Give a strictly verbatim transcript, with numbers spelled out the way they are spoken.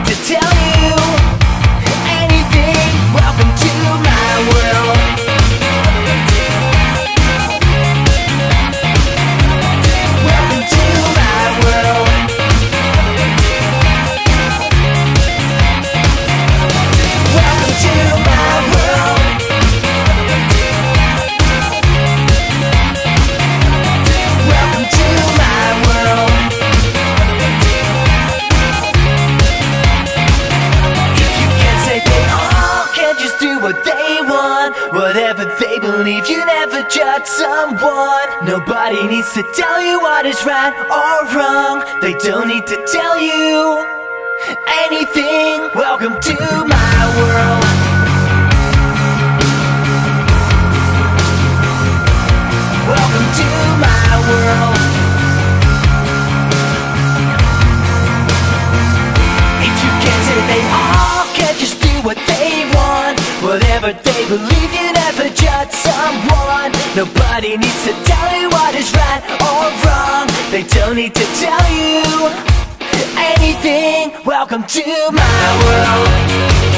to tell you anything. Welcome to my world. Welcome to my world. Welcome to my world. Welcome to my world. If you can't say they all can just do what they want, whatever they believe, you never judge someone. Nobody needs to tell you what is right or wrong. They don't need to tell you anything. Welcome to my world. Welcome to my world. If you can't say they all can just do what they want, whatever they believe, you never judge someone. Nobody needs to tell you what is right or wrong. They don't need to tell you anything. Welcome to my world.